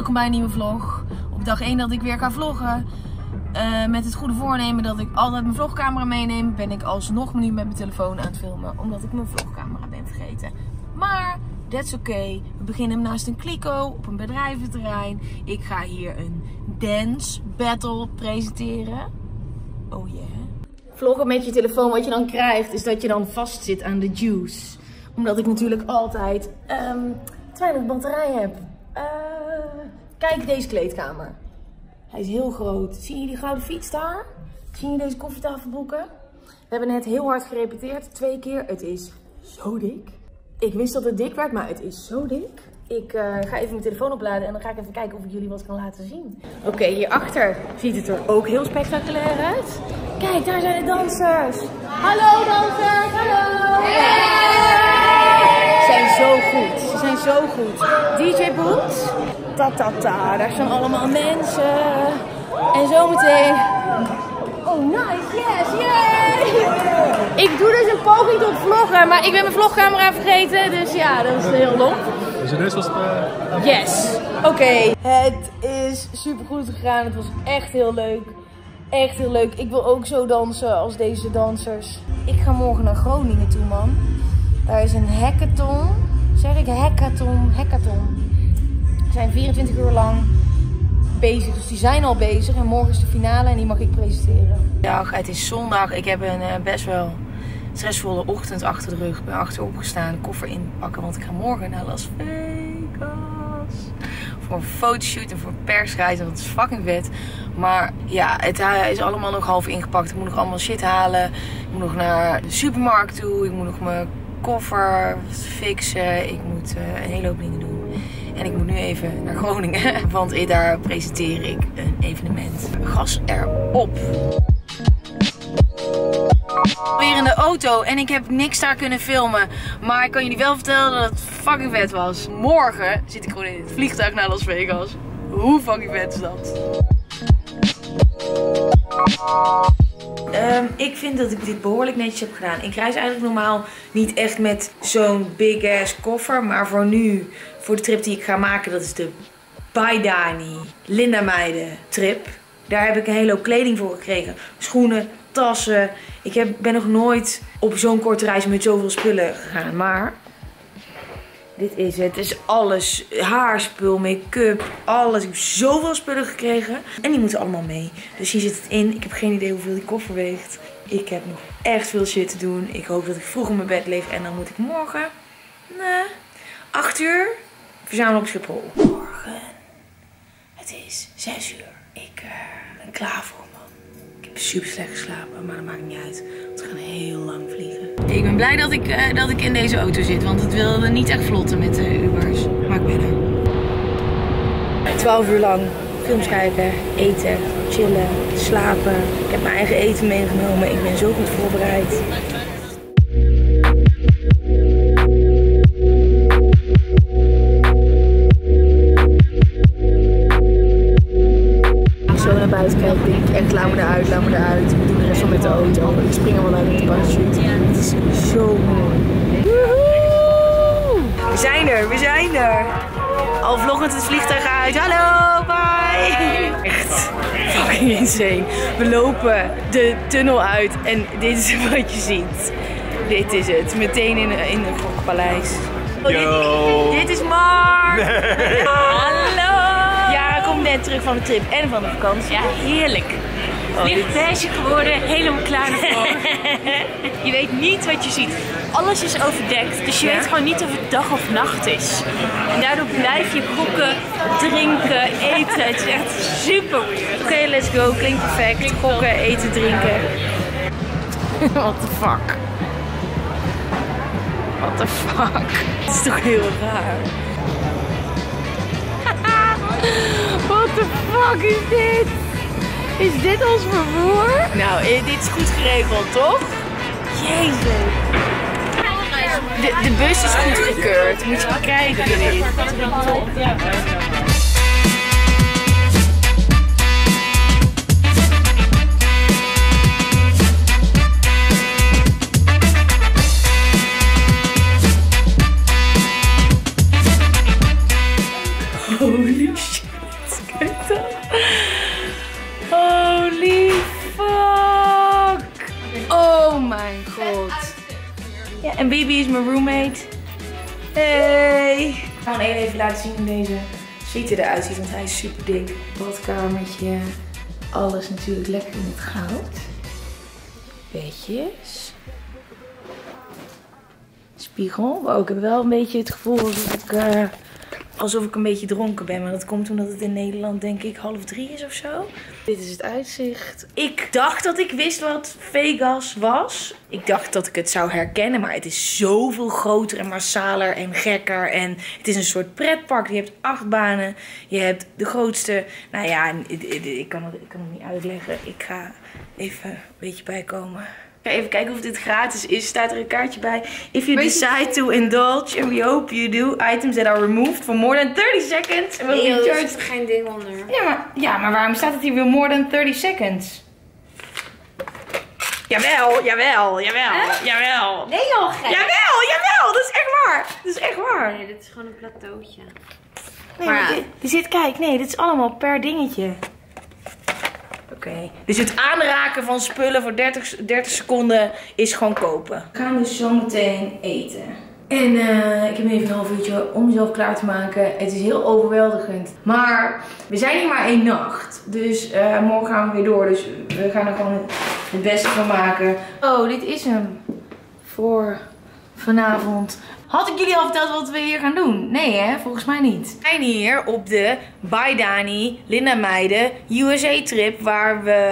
welkom bij een nieuwe vlog. Op dag 1 dat ik weer ga vloggen. Met het goede voornemen dat ik altijd mijn vlogcamera meeneem, ben ik alsnog nu met mijn telefoon aan het filmen. Omdat ik mijn vlogcamera ben vergeten. Maar, that's okay. We beginnen naast een kliko op een bedrijventerrein. Ik ga hier een dance battle presenteren. Oh yeah. Vloggen met je telefoon, wat je dan krijgt, is dat je dan vastzit aan de juice. Omdat ik natuurlijk altijd te weinig batterij heb. Kijk deze kleedkamer. Hij is heel groot. Zie je die gouden fiets daar? Zie je deze koffietafelboeken? We hebben net heel hard gerepeteerd. 2 keer. Het is zo dik. Ik wist dat het dik werd, maar het is zo dik. Ik ga even mijn telefoon opladen en dan ga ik even kijken of ik jullie wat kan laten zien. Oké, hierachter ziet het er ook heel spectaculair uit. Kijk, daar zijn de dansers. Hallo dansers, hallo. Ze zijn zo goed. Ze zijn zo goed. DJ Boots. Ta-ta-ta, daar staan allemaal mensen. En zometeen... Oh, nice, yes, yay! Ik doe dus een poging tot vloggen, maar ik ben mijn vlogcamera vergeten. Dus ja, dat is heel lomp. Dus ineens was het... Yes! Oké, het is super goed gegaan. Het was echt heel leuk. Echt heel leuk. Ik wil ook zo dansen als deze dansers. Ik ga morgen naar Groningen toe, man. Daar is een hackathon. Zeg ik hackathon? Hackathon. We zijn 24 uur lang bezig. Dus die zijn al bezig. En morgen is de finale en die mag ik presenteren. Dag, het is zondag. Ik heb een best wel stressvolle ochtend achter de rug. Ik ben achter opgestaan, koffer inpakken. Want ik ga morgen naar Las Vegas. Voor een fotoshoot en voor een persreis. En dat is fucking vet. Maar ja, het is allemaal nog half ingepakt. Ik moet nog allemaal shit halen. Ik moet nog naar de supermarkt toe. Ik moet nog mijn koffer fixen. Ik moet een hele hoop dingen doen. En ik moet nu even naar Groningen, want daar presenteer ik een evenement. Gas erop. Weer in de auto en ik heb niks daar kunnen filmen. Maar ik kan jullie wel vertellen dat het fucking vet was. Morgen zit ik gewoon in het vliegtuig naar Las Vegas. Hoe fucking vet is dat? Ik vind dat ik dit behoorlijk netjes heb gedaan. Ik reis eigenlijk normaal niet echt met zo'n big ass koffer. Maar voor nu, voor de trip die ik ga maken, dat is de By Dani Linda Meijden trip. Daar heb ik een hele hoop kleding voor gekregen. Schoenen, tassen. Ik ben nog nooit op zo'n korte reis met zoveel spullen gegaan. Maar dit is het. Het is alles. Haarspul, make-up, alles. Ik heb zoveel spullen gekregen. En die moeten allemaal mee. Dus hier zit het in. Ik heb geen idee hoeveel die koffer weegt. Ik heb nog echt veel shit te doen. Ik hoop dat ik vroeg op mijn bed lig. En dan moet ik morgen, 8 uur, verzamelen op Schiphol. Morgen. Het is 6 uur. Ik ben klaar voor, man. Ik heb super slecht geslapen, maar dat maakt niet uit. Want we gaan heel lang vliegen. Ik ben blij dat ik in deze auto zit, want het wilde niet echt vlotten met de Ubers. Maar ik ben er. 12 uur lang films kijken, eten, chillen, slapen. Ik heb mijn eigen eten meegenomen. Ik ben zo goed voorbereid. Naar buiten kijk, denk ik echt, laat me eruit. Ik doe de rest van met de auto. Ik spring er wel uit met de parachute. Het is zo mooi. Woehoe! We zijn er. Al vloggend het vliegtuig uit. Hallo, bye! Echt fucking insane. We lopen de tunnel uit en dit is wat je ziet. Dit is het. Meteen in een gokpaleis. Oh, dit is Mark! Nee. Hallo! Ja, ik kom net terug van de trip en van de vakantie. Ja, heerlijk. Licht beige geworden, helemaal klaar ervoor. Je weet niet wat je ziet. Alles is overdekt, dus je weet gewoon niet of het dag of nacht is. En daardoor blijf je gokken, drinken, eten. Het is echt super weird. Oké, let's go. Klinkt perfect. Gokken, eten, drinken. What the fuck? What the fuck? Het is toch heel raar. What the fuck is dit? Is dit ons vervoer? Nou, dit is goed geregeld, toch? Jezus. De bus is goed gekeurd. Moet je maar kijken dit. Top. Holy shit. Holy fuck. Oh mijn god. Ja, en Bibi is mijn roommate. Hey. Ik ga hem even laten zien hoe deze suite eruit ziet, want hij is super dik. Badkamertje. Alles natuurlijk lekker in het goud. Bedjes. Spiegel. Oh, ik heb wel een beetje het gevoel alsof ik een beetje dronken ben. Maar dat komt omdat het in Nederland denk ik 2:30 is of zo. Dit is het uitzicht. Ik dacht dat ik wist wat Vegas was. Ik dacht dat ik het zou herkennen. Maar het is zoveel groter en massaler en gekker. En het is een soort pretpark. Je hebt 8 banen. Je hebt de grootste... Nou ja, ik kan het niet uitleggen. Ik ga even een beetje bijkomen. Ik ga even kijken of dit gratis is. Staat er een kaartje bij. If you decide to indulge, and we hope you do, items that are removed for more than 30 seconds. Nee, er is geen ding onder. Ja, maar waarom staat het hier weer more than 30 seconds? Jawel. Nee joh, gek. Jawel, dat is echt waar. Nee, dit is gewoon een plateautje. Nee, maar dit is allemaal per dingetje. Oké. Dus het aanraken van spullen voor 30 seconden is gewoon kopen. We gaan dus zo meteen eten. En ik heb even een half uurtje om mezelf klaar te maken. Het is heel overweldigend. Maar we zijn hier maar 1 nacht. Dus morgen gaan we weer door. Dus we gaan er gewoon het beste van maken. Oh, dit is hem. Voor vanavond. Had ik jullie al verteld wat we hier gaan doen? Nee hè, volgens mij niet. We zijn hier op de By Dani, Linda Meijden, USA trip. Waar we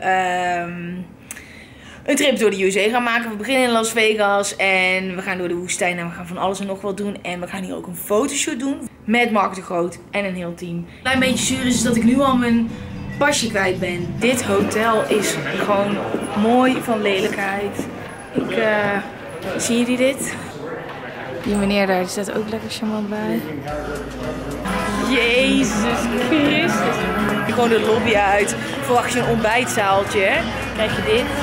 een trip door de USA gaan maken. We beginnen in Las Vegas en we gaan door de woestijn en we gaan van alles en nog wat doen. En we gaan hier ook een fotoshoot doen met Mark de Groot en een heel team. Een klein beetje zuur is dat ik nu al mijn pasje kwijt ben. Dit hotel is gewoon mooi van lelijkheid. Zien jullie dit? Die meneer daar staat ook lekker charmant bij. Jezus Christus. Gewoon de lobby uit. Verwacht je een ontbijtzaaltje, krijg je dit.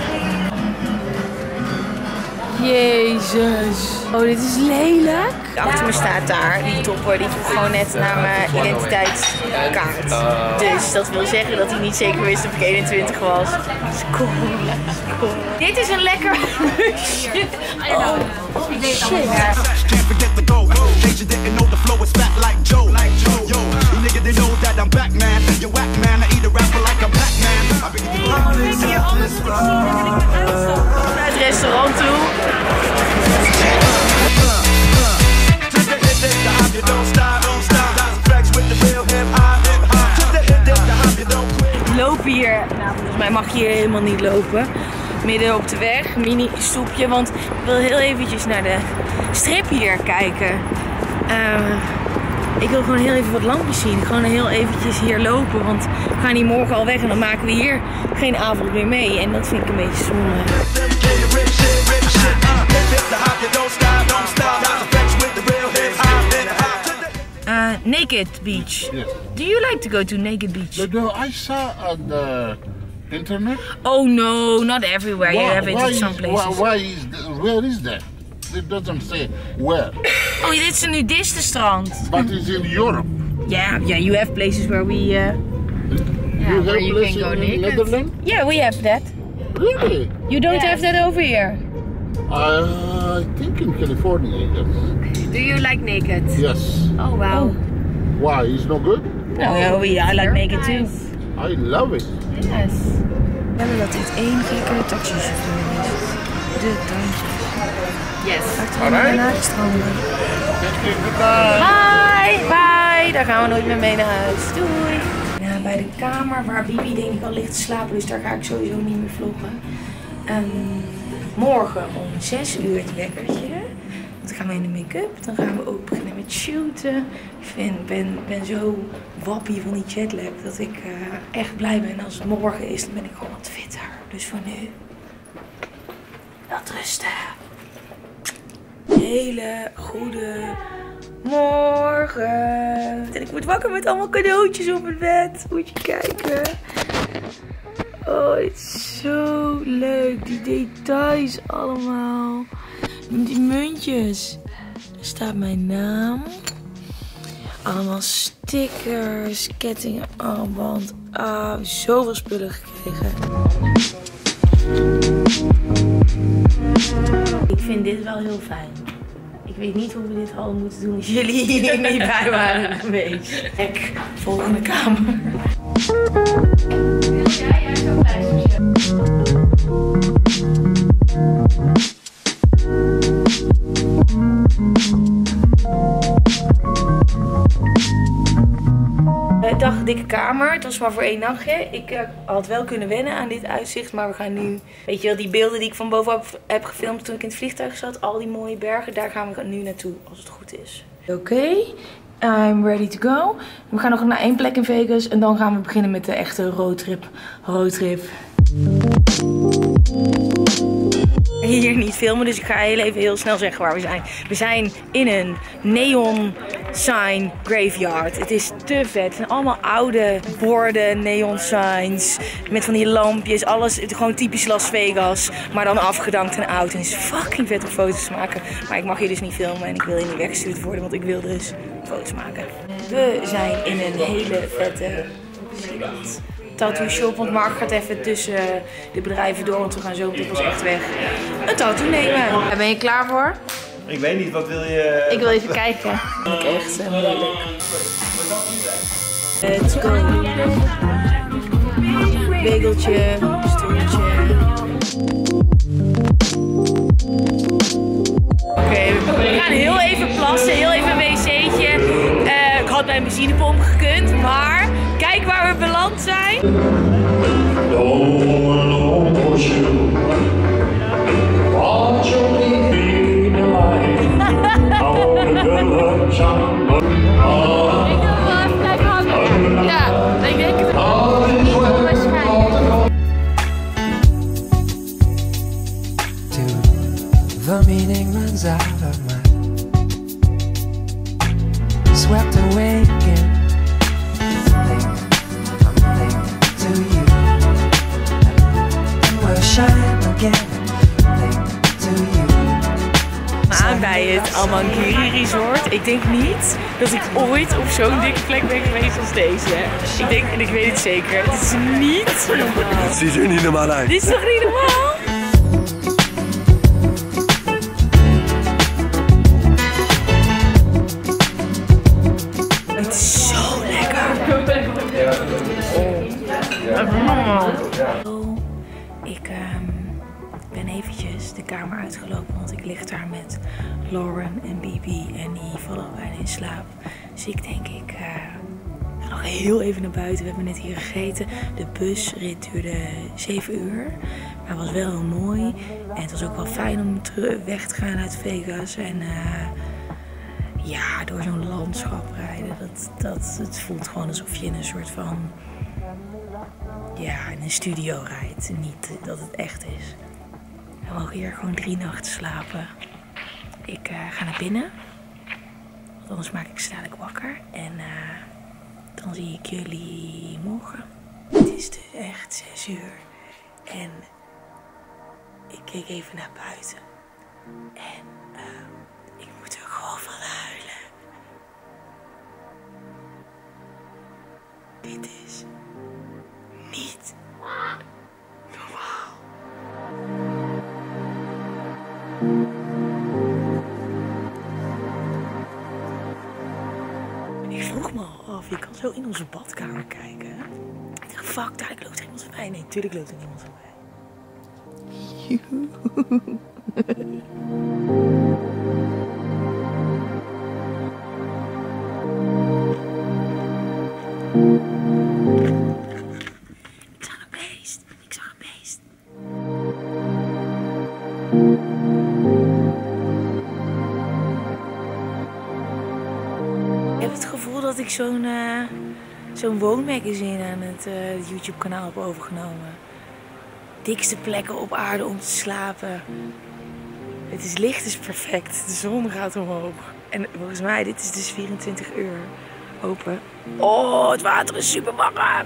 Jezus. Oh, dit is lelijk. Achter me staat daar die topper. Die vroeg gewoon net naar mijn identiteitskaart. Dus dat wil zeggen dat hij niet zeker wist of ik 21 was. Cool. Dit is een lekker huisje. Oh, shit. Naar het restaurant toe. Ik loop hier, nou volgens mij mag je hier helemaal niet lopen. Midden op de weg, mini stoepje, want ik wil heel eventjes naar de strip hier kijken. Ik wil gewoon heel even wat lampjes zien. Gewoon heel eventjes hier lopen, want we gaan hier morgen al weg en dan maken we hier geen avond meer mee. En dat vind ik een beetje zonde. Naked Beach. Yes. Do you like to go to Naked Beach? No, I saw on the internet. Oh no, not everywhere. You have it in some places. Where is that? It doesn't say where. Oh, dit is een nudistenstrand. But it's in Europe. Yeah, you have places where we... You have places in Netherlands? Yeah, we have that. Really? You don't have that over here? I think in California, yes. Do you like naked? Yes. Oh wow. Why? It's no good? No, I like naked too. I love it. Yes. We hebben dat dit één gekke taxichauffeur is. De tuintjes. Yes. Alright. Naar het strand. Goodbye. Bye. Daar gaan we nooit meer mee naar huis. Doei. Ja, bij de kamer waar Bibi denk ik al ligt te slapen, dus daar ga ik sowieso niet meer vloggen. Morgen om 6 uur het wekkertje. Dan gaan we in de make-up. Dan gaan we ook beginnen met shooten. Ik ben zo wappie van die jetlag dat ik echt blij ben. Als het morgen is, dan ben ik gewoon wat fitter. Dus voor nu, wat rusten. Hele goede morgen. En ik word wakker met allemaal cadeautjes op het bed. Moet je kijken. Oh, het is zo leuk. Die details allemaal. Die muntjes. Daar staat mijn naam. Allemaal stickers, kettingen, armband. Ah, zoveel spullen gekregen. Ik vind dit wel heel fijn. Ik weet niet hoe we dit hadden moeten doen als jullie hier niet bij waren geweest. Kijk, volgende kamer. Ja, zo blijven. Dag, dikke kamer. Het was maar voor 1 nachtje. Ik had wel kunnen wennen aan dit uitzicht. Maar we gaan nu, weet je wel, die beelden die ik van bovenaf heb gefilmd toen ik in het vliegtuig zat. Al die mooie bergen, daar gaan we nu naartoe als het goed is. Oké, I'm ready to go. We gaan nog naar 1 plek in Vegas. En dan gaan we beginnen met de echte roadtrip. Hier niet filmen, dus ik ga heel snel zeggen waar we zijn. We zijn in een neon sign graveyard. Het is te vet. Het zijn allemaal oude borden, neon signs. Met van die lampjes, alles. Gewoon typisch Las Vegas. Maar dan afgedankt en oud. En het is fucking vet om foto's te maken. Maar ik mag hier dus niet filmen en ik wil hier niet weggestuurd worden. Want ik wil dus foto's maken. We zijn in een hele vette tattoo shop, want Mark gaat even tussen de bedrijven door, want we gaan zo meteen pas echt weg een tattoo nemen. Ben je klaar voor? Ik weet niet, wat wil je? Ik wil even kijken. Ik echt moeilijk. Let's go. Begeltje, stoeltje. Oké, we gaan heel even plassen, heel even een wc'tje. Ik had bij een benzinepomp gekund, maar kijk waar we beland zijn. Ja, ik denk het wel. The meaning runs out of my swept away again. I'm late to you. We'll shine again. Late to you. Aan bij het Amankiri Resort. Ik denk niet dat ik ooit op zo'n dikke plek ben geweest als deze. Ik denk, en ik weet het zeker, het is niet normaal. Het ziet er niet normaal uit. Dit is toch niet normaal? Het is zo lekker. Ik ben eventjes de kamer uitgelopen, want ik lig daar met Lauren en Bibi en die vallen bijna in slaap. Dus ik denk, ik ga nog heel even naar buiten. We hebben net hier gegeten. De busrit duurde 7 uur, maar het was wel heel mooi. En het was ook wel fijn om weg te gaan uit Vegas en ja, door zo'n landschap rijden. Het voelt gewoon alsof je in een soort van, ja, in een studio rijdt. Niet dat het echt is. We mogen hier gewoon 3 nachten slapen. Ik ga naar binnen. Want anders maak ik ze dadelijk wakker. En dan zie ik jullie morgen. Het is dus echt 6 uur. En ik keek even naar buiten. En ik moet er gewoon van huilen. Dit is niet normaal. Ik vroeg me al af, je kan zo in onze badkamer kijken. Ik dacht, fuck, daar loopt er iemand voorbij. Nee, natuurlijk loopt er niemand voorbij. Ik zag een beest. Ik zag een beest. Ik heb het gevoel dat ik zo'n woonmagazine aan het YouTube kanaal heb overgenomen. Dikste plekken op aarde om te slapen. Het licht is perfect. De zon gaat omhoog. En volgens mij, dit is dus 24 uur open. Oh, het water is super warm.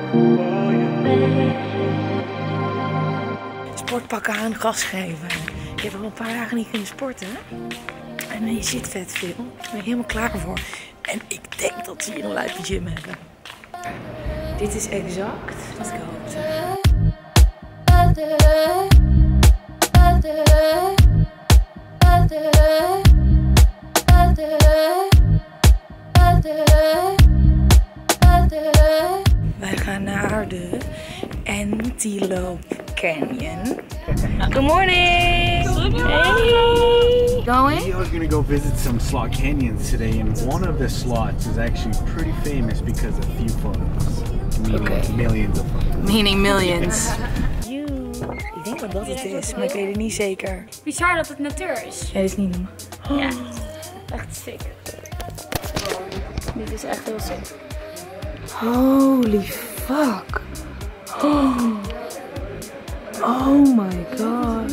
Sportpakken aan, gas geven. Ik heb al een paar dagen niet kunnen sporten. En je zit vet veel. Daar ben ik helemaal klaar voor. En ik denk dat ze hier een luipje gym hebben. Dit is exact wat ik hoopte. Wij gaan naar de Antelope Canyon. Good morning! Hey! Going? We are going to go visit some slot canyons today, and one of the slots is actually pretty famous because of few photos. Meaning millions of photos. Meaning millions. Ik denk wel dat het is, maar ik weet het niet zeker. Bizar dat het natuur is. Ja, dit is niet normaal. Ja, echt sick. Dit is echt heel sick. Holy fuck. Oh my god.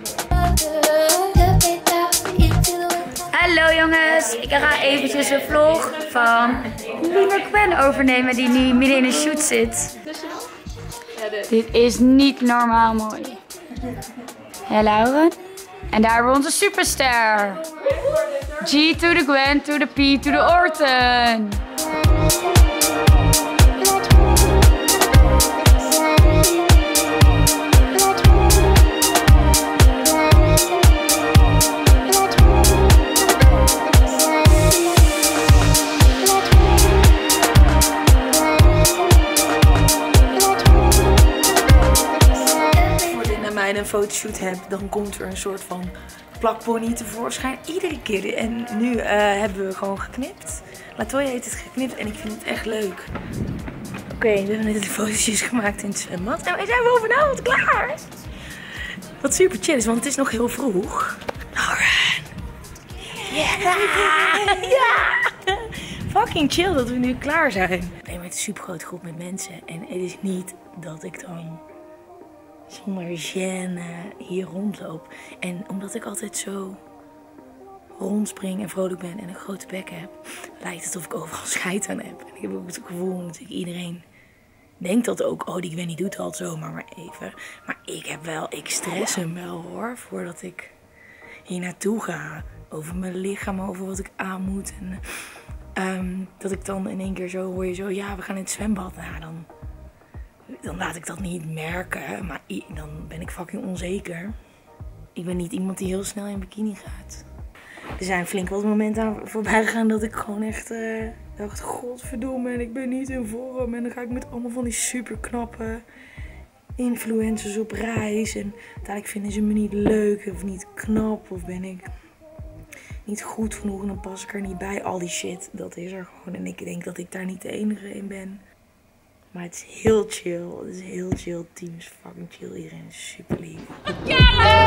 Hallo jongens, ik ga eventjes een vlog van Lieve Gwen overnemen die nu midden in een shoot zit. Dit is niet normaal mooi. Hé Lauren. En daar hebben we onze superster. G to the Gwen, to the P, to the Orton. Een fotoshoot heb, dan komt er een soort van plakpony tevoorschijn. Iedere keer. En nu hebben we gewoon geknipt. Latoya heeft het geknipt en ik vind het echt leuk. Oké, we hebben net de fotootjes gemaakt in het zwembad. En wij zijn bovenavond klaar. Wat super chill is, want het is nog heel vroeg. Lauren. Ja! Fucking chill dat we nu klaar zijn. Nee, maar het is een super grote groep met mensen. En het is niet dat ik dan zonder gêne hier rondloop. En omdat ik altijd zo rondspring en vrolijk ben en een grote bek heb, lijkt het of ik overal scheid aan heb. En ik heb ook het gevoel dat iedereen denkt dat ook. Oh, die Gwen die doet altijd zomaar maar even. Maar ik stress hem wel hoor, voordat ik hier naartoe ga. Over mijn lichaam, over wat ik aan moet. En dat ik dan in één keer zo hoor je zo, ja, we gaan in het zwembad. Nou, dan laat ik dat niet merken, maar dan ben ik fucking onzeker. Ik ben niet iemand die heel snel in bikini gaat. Er zijn flink wat momenten aan voorbij gegaan dat ik gewoon echt dacht, godverdomme, en ik ben niet in vorm. En dan ga ik met allemaal van die super knappe influencers op reis. En uiteindelijk vinden ze me niet leuk of niet knap of ben ik niet goed genoeg en dan pas ik er niet bij. Al die shit, dat is er gewoon. En ik denk dat ik daar niet de enige in ben. Maar het is heel chill. Het is heel chill. Het team is fucking chill. Iedereen is super lief.